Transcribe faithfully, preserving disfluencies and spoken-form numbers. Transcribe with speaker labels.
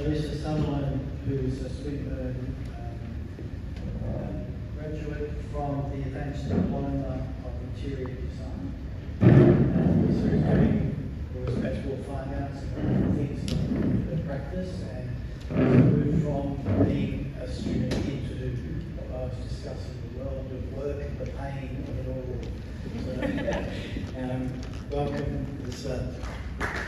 Speaker 1: Alyssa Sutherland, who's a Swinburne um, graduate from the Advanced Diploma of Interior Design. And Alyssa is doing was Bachelor of Fine Arts and things in her practice, and has moved from being a student into what I was discussing, the world of work, the pain of it all. So, um, welcome, Alyssa.